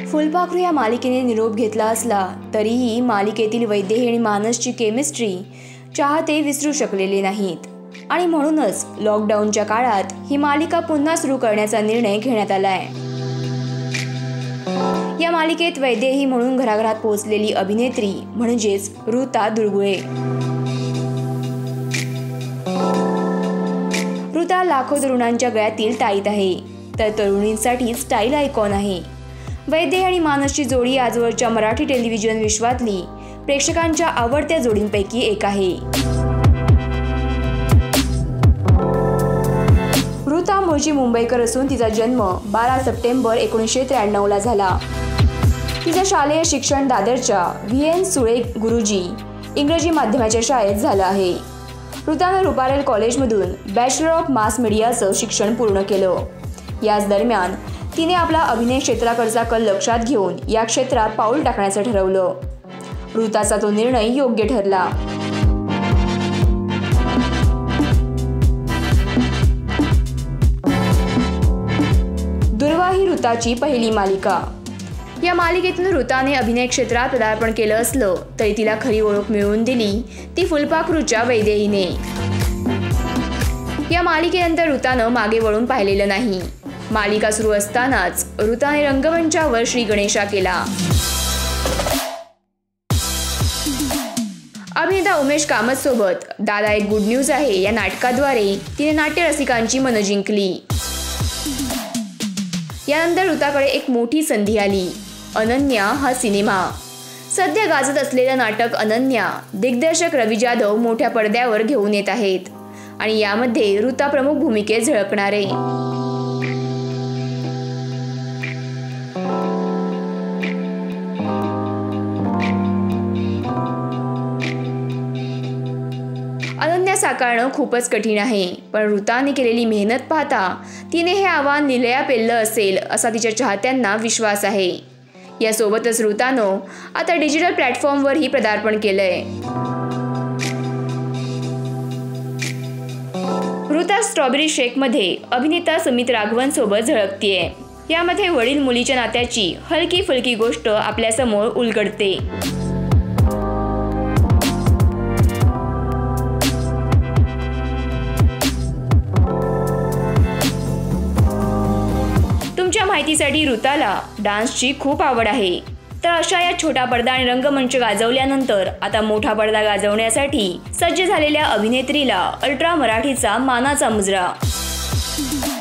फुलपाखरू या मालिकेने निरोप घेतला असला तरीही मालिकेतील वैदेही आणि मानसची केमिस्ट्री चाहते विसरू शकलेले नाहीत आणि म्हणूनच लॉकडाऊनच्या काळात ही मालिका पुन्हा सुरू करण्याचा निर्णय घेण्यात आलाय। या मालिकेत वैदेही म्हणून घराघरात पोहोचलेली अभिनेत्री म्हणजेच ऋता दुर्गुळे। ऋता लाखो तरुणांच्या गळ्यातील ताईत आहे, तर तरुणींसाठी स्टाईल आयकॉन आहे। वैदेही आणि मानसची जोडी आजवरच्या मराठी टेलिव्हिजन विश्वातली प्रेक्षकांच्या आवडत्या जोडींपैकी एक आहे। ऋता मूळची मुंबईकर असून तिचा जन्म 12 सप्टेंबर 1993 झाला। तिचं शालेय शिक्षण दादरच्या VN सुळे गुरुजी इंग्रजी माध्यमाच्या शाळेत झालं आहे। ऋतानं रुपारेल कॉलेजमधून बॅचलर ऑफ मास मीडियाचं शिक्षण पूर्ण केलं। याच दरम्यान तिने आपला अभिनय क्षेत्राकडचा कल लक्षात घेऊन या क्षेत्रात पाऊल टाकण्याचं ठरवलं। ऋताचा तो निर्णय योग्य ठरला। दुर्वा ही ऋताची पहिली मालिका। या मालिकेतून ऋताने अभिनय क्षेत्रात पदार्पण केलं असलं तरी तिला खरी ओळख मिळवून दिली ती फुलपाखरूच्या वैदेहीने। या मालिकेनंतर ऋतानं मागे वळून पाहिलेलं नाही। मालिका सुरू असतानाच ऋताने रंगमंचावर श्री गणेशा केला। अभिनेता उमेश कामत सोबत दादा एक गुड न्यूज आहे या नाटकाद्वारे तिने नाट्य रसिकांची मनं जिंकली। यानंतर ऋताकडे एक मोठी संधी आली, अनन्या हा सिनेमा। सध्या गाजत असलेलं नाटक अनन्या दिग्दर्शक रवी जाधव मोठ्या पडद्यावर घेऊन येत आहेत आणि यामध्ये ऋता प्रमुख भूमिकेत झळकणार आहे। अनन्या साकारणं खूपच कठीण आहे, पण ऋताने केलेली मेहनत पाहता तिने हे आव्हान लिलया पेललं असेल असा तिच्या चाहत्यांना विश्वास आहे। यासोबतच ऋतानं आता डिजिटल प्लॅटफॉर्मवरही पदार्पण केलंय। ऋता स्ट्रॉबेरी शेकमध्ये अभिनेता सुमित राघवन सोबत झळकतीये। यामध्ये वडील मुलीच्या नात्याची हलकी फुलकी गोष्ट आपल्यासमोर उलगडते। तुमच्या माहितीसाठी ऋताला डान्सची खूप आवड आहे, तर अशा या छोटा पडदा आणि रंगमंच गाजवल्यानंतर आता मोठा पडदा गाजवण्यासाठी सज्ज झालेल्या अभिनेत्रीला अल्ट्रा मराठीचा मानाचा मुजरा।